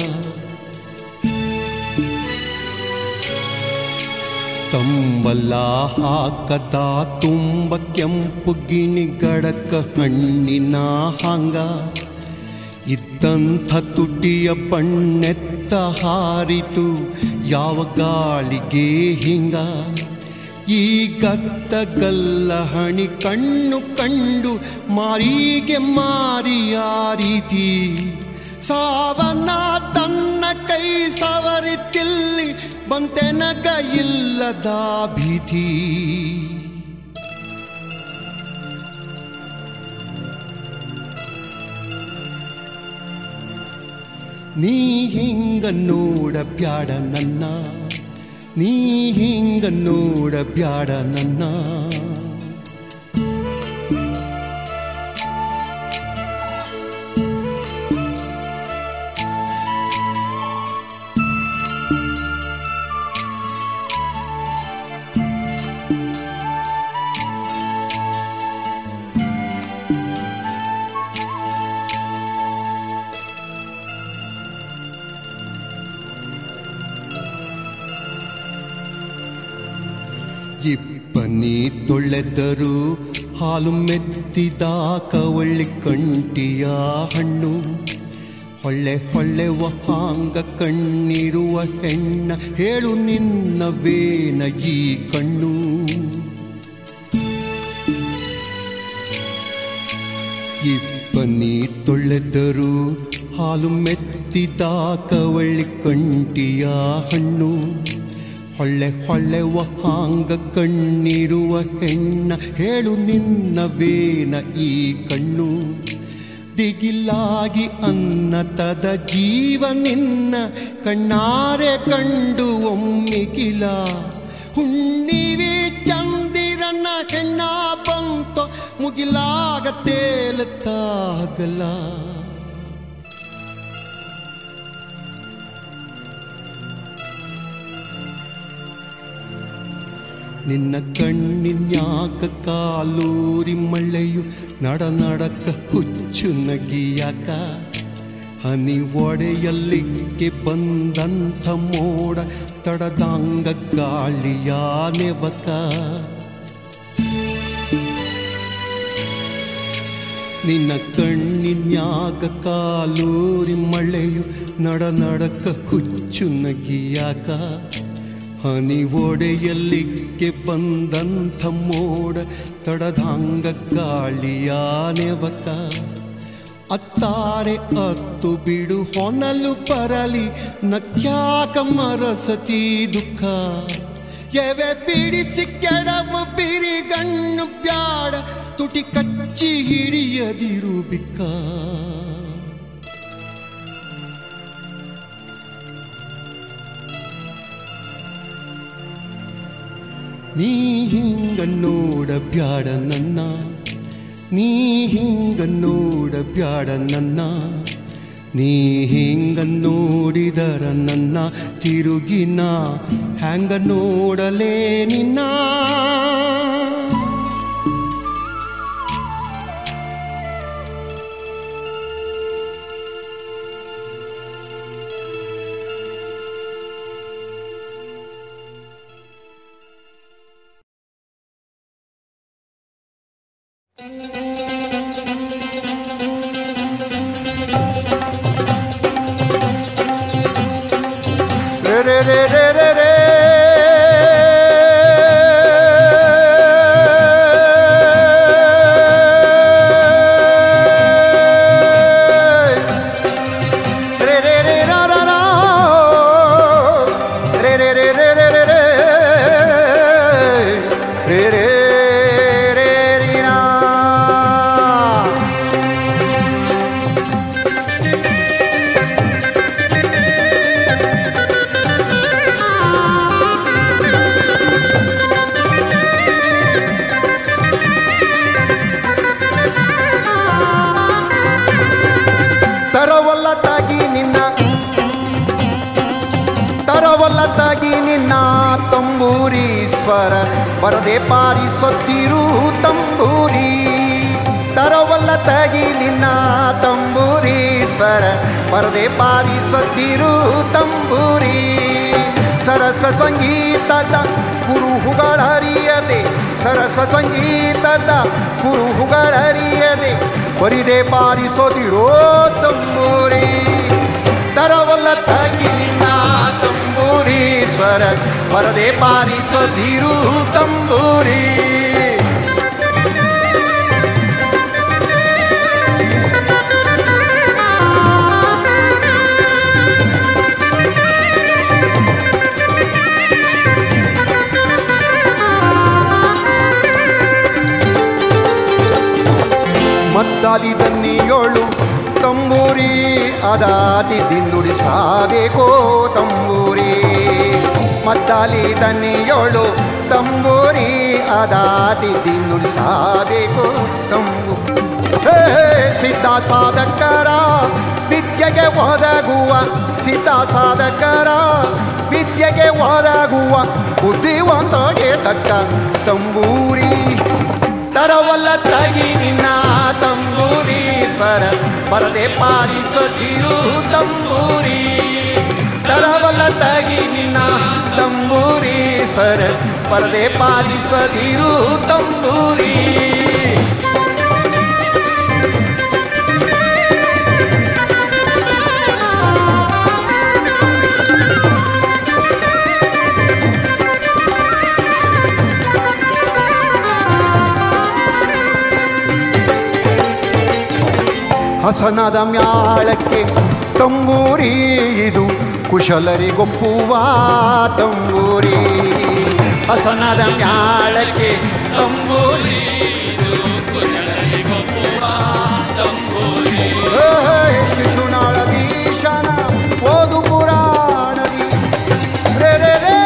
ತಂಬಲ್ಲ ಹಾಕದ ತುಂಬ ಕೆಂಪು ಗಿಣಿಗಡಕ ಹಣ್ಣಿನ ಹಂಗ ಇದ್ದಂಥ ತುಟಿಯ ಬಣ್ಣೆತ್ತ ಹಾರಿತು ಯಾವ ಗಾಳಿಗೆ ಹಿಂಗ ಈ ಗತ್ತಗಲ್ಲ ಹಣಿ ಕಣ್ಣು ಕಂಡು ಮಾರಿಗೆ ಮಾರಿಯ ರೀತಿ ಸಾವನ್ನ ತನ್ನ ಕೈ ಸವರಿತಿಲ್ಲಿ ಬಂತೆನಗ ಇಲ್ಲದ ಭೀತಿ ನೀ ಹಿಂಗ ನೋಡ ಬ್ಯಾಡ ನನ್ನ ನೀ ಹಿಂಗ ನೋಡ ಬ್ಯಾಡ ನನ್ನ ಇಬ್ಬನಿ ತೊಳೆದರು ಹಾಲು ಮೆತ್ತಿದ ಕವಳ್ಳಿ ಕಂಟಿಯ ಹಣ್ಣು ಹೊಳ್ಳೆ ಹೊಳ್ಳೆವ ಹಾಂಗ ಕಣ್ಣಿರುವ ಹೆಣ್ಣ ಹೇಳು ನಿನ್ನವೇನ ಈ ಕಣ್ಣು ಇಬ್ಬನಿ ತೊಳೆದರು ಹಾಲು ಮೆತ್ತಿದ ಕವಳ್ಳಿ ಕಂಟಿಯ ಹಣ್ಣು ಹೊಳ್ಳೆ ಹೊಳ್ಳೆವ ಹಾಂಗ ಕಣ್ಣಿರುವ ಹೆಣ್ಣ ಹೇಳು ನಿನ್ನವೇನ ಈ ಕಣ್ಣು ದಿಗಿಲಾಗಿ ಅನ್ನತದ ಜೀವ ನಿನ್ನ ಕಣ್ಣಾರೆ ಕಂಡು ಒಮ್ಮಿಗಿಲ ಹುಣ್ಣಿವಿ ಚಂದಿರನ ಹೆಣ್ಣ ಬಂತೋ ಮುಗಿಲಾಗ ತೇಲತ್ತಾಗಲ ನಿನ್ನ ಕಣ್ಣಿನ್ಯಾಕ ಕಾಲೂರಿ ಮಳೆಯು ನಡ ನಡಕ ಹುಚ್ಚು ನಗಿಯಾಕ ಹನಿ ಒಡೆಯಲ್ಲಿಕ್ಕೆ ಬಂದಂಥ ಮೋಡ ತಡದಂಗ ಗಾಳಿಯ ನೆವಕ ನಿನ್ನ ಕಣ್ಣಿನ್ಯಾಗ ಕಾಲೂರಿ ಮಳೆಯು ನಡ ನಡಕ ಹುಚ್ಚು ನಗಿಯಾಕ ಹನಿ ಒಡೆಯಲ್ಲಿಕ್ಕೆ ಬಂದಂಥ ಮೋಡ ತಡದಂಗ ಗಾಳಿಯ ನೆವಕ ಅತ್ತಾರೆ ಅತ್ತು ಬಿಡು ಹೊನಲು ಪರಲಿ ನಕ್ಯಾಕ ಮರಸತಿ ದುಃಖ ಎವೆ ಬಿಡಿಸಿ ಕೆಡವು ಬಿರಿಗಣ್ಣು ಬ್ಯಾಡ ತುಟಿ ಕಚ್ಚಿ ಹಿಡಿಯದಿರು ಬಿಕ್ಕ ನೀ ಹಿಂಗ ನೋಡ ಬ್ಯಾಡ ನನ್ನ ನೀ ಹಿಂಗ ನೋಡ ಬ್ಯಾಡ ನನ್ನ ನೀ ಹಿಂಗ ನೋಡಿದರ ನನ್ನ ತಿರುಗಿನ ಹ್ಯಾಂಗ ನೋಡಲೇ ನಿನ್ನ re re re re re ಆ ಸ್ವರ ಬರದೆ ಪಾರಿಸುತ್ತಿರು ತಂಬೂರಿ ತರವಲ್ಲ ತಗಿ ನಿನ್ನ ತಂಬೂರಿ ಸ್ವರ ಬರದೆ ಪಾರಿಸುತ್ತಿರು ತಂಬೂರಿ ಸರಸ ಸಂಗೀತದ ಕುರುಹುಗಳರಿಯದೆ ಸರಸ ಸಂಗೀತದ ಕುರುಹುಗಳರಿಯದೆ ಬರಿದೆ ಪಾರಿಸೋದಿರೋ ತಂಬೂರಿ ತರವಲ್ಲ ತಗಿ ನಿನ್ನ ತಂಬೂರಿ ಸ್ವರ ಬರದೆ ಪಾರಿಸೋದಿರು ತಂಬೂರಿ ಮದ್ದಾದಿ ದನ್ನಿಯೋಳು ತಂಬೂರಿ ಅದಾದಿ ದಿನ್ನುಡಿ ಸಾಬೇಕೋ ತಂಬೂರಿ ಮದ್ದಾಲಿ ದನ್ನಿಯೋಳು ತಂಬೂರಿ ಅದಾದಿ ದಿನ್ನುಡಿ ಸಾಬೇಕೋ ತಂಬೂ ಸಿದ್ಧ ಸಾಧಕರ ವಿದ್ಯೆಗೆ ಒದಗುವ ಸಿದ್ಧ ಸಾಧಕರ ವಿದ್ಯೆಗೆ ಒದಗುವ ಬುದ್ಧಿವಂತಗೆ ತಕ್ಕ ತಂಬೂರಿ ತರವಲ್ಲ ತಗಿ ನಿನ್ನ ತಂಬೂರಿ ಸ್ವರ ಬರದೆ ಪಾರಿಸದಿರು ತಂಬೂರಿ ತರವಲ್ಲ ತಗಿ ನಿನ್ನ ತಂಬೂರಿ ಸ್ವರ ಬರದೆ ಪಾರಿಸದಿರು ತಂಬೂರಿ ಹಸನದ ಮ್ಯಾಳಕ್ಕೆ ತಂಬೂರಿ ಇದು ಕುಶಲರಿಗೊಪ್ಪುವ ತಂಬೂರಿ ಹಸನದ ಮ್ಯಾಳಕ್ಕೆ ತಂಬೂರಿ ಶಿಶುನಾಳದೀಶನ ಓದು ಪುರಾಣದಿ ರೇ ರೇ ರೇ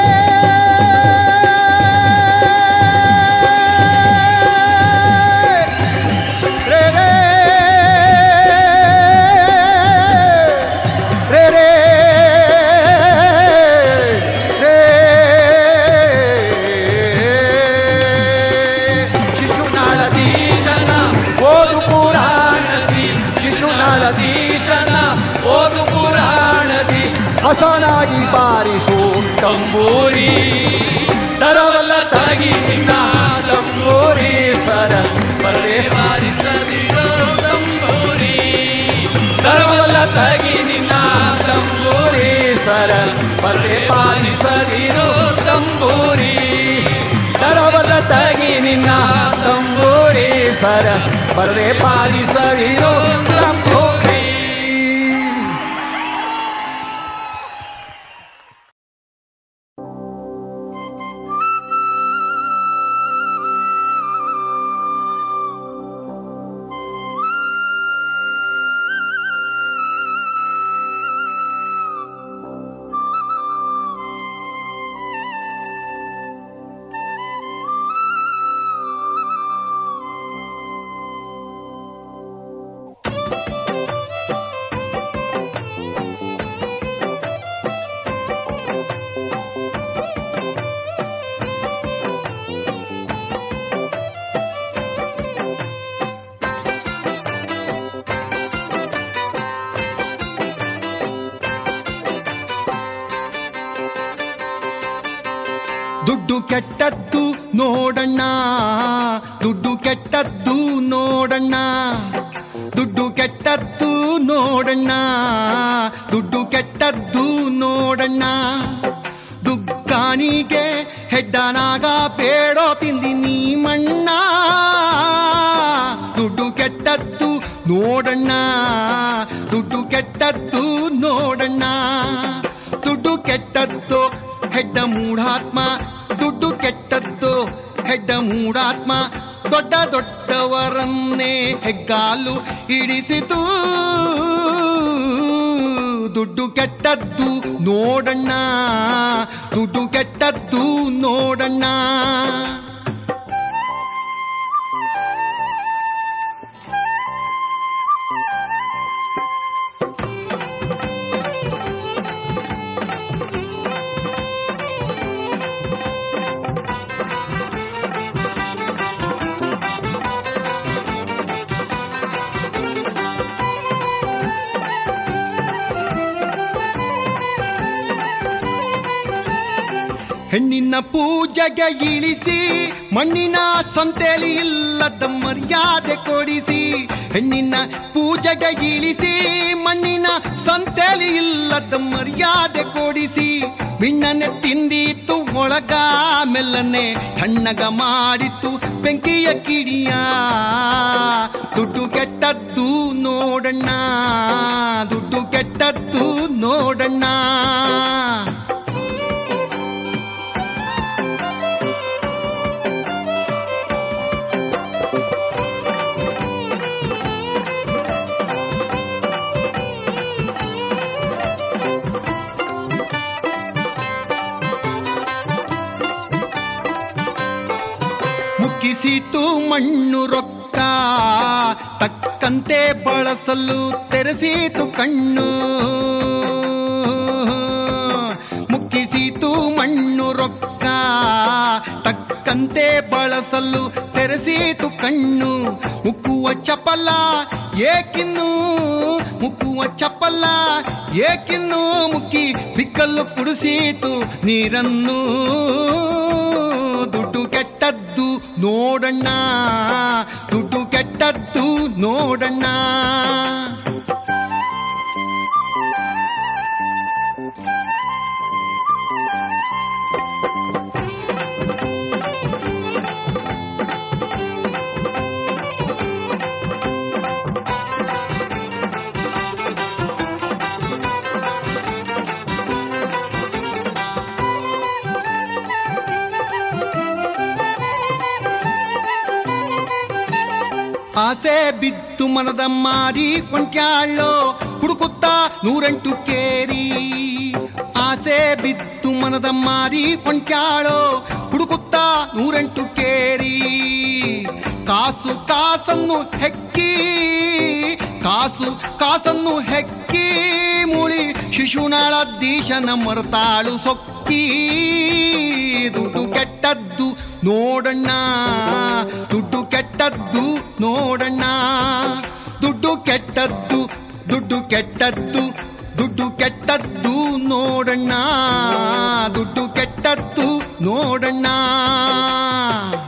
ಹಸನಾಗಿ ಬಾರಿಸು ತಂಬೂರಿ ತರವಲ್ಲ ತಗಿ ನಿನ್ನ ತಂಬೂರಿ ಸ್ವರ ಬರದೆ ಪಾರಿಸದಿರೋ ತಂಬೂರಿ ತರವಲ್ಲ ತಗಿ ನಿನ್ನ ತಂಬೂರಿ ಸ್ವರ ಬರದೆ ಪಾರಿಸದಿರೋ ತಂಬೂರಿ ತರವಲ್ಲ ತಗಿ ನಿನ್ನ ತಂಬೂರಿ ಸ್ವರ ಬರದೆ ಪಾರಿಸದಿರೋ ತಂಬೂರಿ ದುಡ್ಡು ಕೆಟ್ಟದ್ದು ನೋಡಣ್ಣ ದುಡ್ಡು ಕೆಟ್ಟದ್ದು ನೋಡಣ್ಣ ದುಡ್ಡು ಕೆಟ್ಟದ್ದು ನೋಡಣ್ಣ ದುಡ್ಡು ಕೆಟ್ಟದ್ದು ನೋಡಣ್ಣ ದುಗ್ಗಾನಿಗೆ ಹೆಡ್ಡನಾಗ ಬೇಡೋ ತಿಂದಿ ನೀ ಮಣ್ಣ ದುಡ್ಡು ಕೆಟ್ಟದ್ದು ನೋಡಣ್ಣ ದುಡ್ಡು ಕೆಟ್ಟದ್ದು ನೋಡಣ್ಣ ದುಡ್ಡು ಕೆಟ್ಟದ್ದು ಹೆಡ್ಡ ಮೂಢಾತ್ಮ ದುಡ್ಡು ಕೆಟ್ಟದ್ದು ಹೆಡ್ಡ ಮೂಢಾತ್ಮ ದೊಡ್ಡ ದೊಡ್ಡವರನ್ನೇ ಹೆಗ್ಗಾಲು ಇಡಿಸಿತು ದುಡ್ಡು ಕೆಟ್ಟದ್ದು ನೋಡಣ್ಣ ದುಡ್ಡು ಕೆಟ್ಟದ್ದು ನೋಡಣ್ಣ ಹೆಣ್ಣಿನ ಪೂಜೆಗೆ ಇಳಿಸಿ ಮಣ್ಣಿನ ಸಂತೆಲಿ ಇಲ್ಲದ ಮರ್ಯಾದೆ ಕೊಡಿಸಿ ಹೆಣ್ಣಿನ ಪೂಜೆಗೆ ಇಳಿಸಿ ಮಣ್ಣಿನ ಸಂತೆಲಿ ಇಲ್ಲದ ಮರ್ಯಾದೆ ಕೊಡಿಸಿ ಮಿಣ್ಣನೆ ತಿಂದಿತ್ತು ಒಳಗ ಮೆಲ್ಲನೆ ತಣ್ಣಗ ಮಾಡಿತ್ತು ಬೆಂಕಿಯ ಕಿಡಿಯ ದುಡ್ಡು ಕೆಟ್ಟದ್ದು ನೋಡಣ್ಣ ದುಡ್ಡು ಕೆಟ್ಟದ್ದು ನೋಡಣ್ಣ ಮುಕ್ಕಿಸಿತು ಮಣ್ಣು ರೊಕ್ಕ ತಕ್ಕಂತೆ ಬಳಸಲು ತೆರೆಸಿತು ಕಣ್ಣು ಮುಕ್ಕಿಸಿತು ಮಣ್ಣು ರೊಕ್ಕ ತಕ್ಕಂತೆ ಬಳಸಲು ತೆರೆಸಿತು ಕಣ್ಣು ಮುಕ್ಕುವ ಚಪಲ ಏಕಿನ್ನು ಮುಕ್ಕುವ ಚಪಲ ಏಕಿನ್ನು ಮುಕ್ಕಿ ಬಿಕ್ಕಲು ಕುಡಿಸಿತು ನೀರನ್ನು ದುಡ್ಡು ಕೆಟ್ಟದ್ದು ನೋಡಣ್ಣ ದುಡ್ಡು ಕೆಟ್ಟದ್ದು ನೋಡಣ್ಣ ಆಸೆ ಬಿದ್ದು ಮನದ ಮಾರಿ ಕೊಂಟ್ಯಾಳೋ ಹುಡುಕುತ್ತಾ ನೂರೆಂಟು ಕೇರಿ ಆಸೆ ಬಿದ್ದು ಮನದ ಮಾರಿ ಕೊಂಟ್ಯಾಳೋ ಹುಡುಕುತ್ತಾ ನೂರೆಂಟು ಕೇರಿ ಕಾಸು ಕಾಸನ್ನು ಹೆಕ್ಕಿ ಕಾಸು ಕಾಸನ್ನು ಹೆಕ್ಕಿ ಮುಳಿ ಶಿಶುನಾಳ ದೀಶನ ಮರತಾಳು ಸೊಕ್ಕಿ ದುಡ್ಡು ಕೆಟ್ಟದ್ದು ನೋಡಣ್ಣ ದುಡ್ಡು ಕೆಟ್ಟದ್ದು ನೋಡಣ್ಣ ದುಡ್ಡು ಕೆಟ್ಟದ್ದು ದುಡ್ಡು ಕೆಟ್ಟದ್ದು ದುಡ್ಡು ಕೆಟ್ಟದ್ದು ನೋಡಣ್ಣ ದುಡ್ಡು ಕೆಟ್ಟದ್ದು ನೋಡಣ್ಣ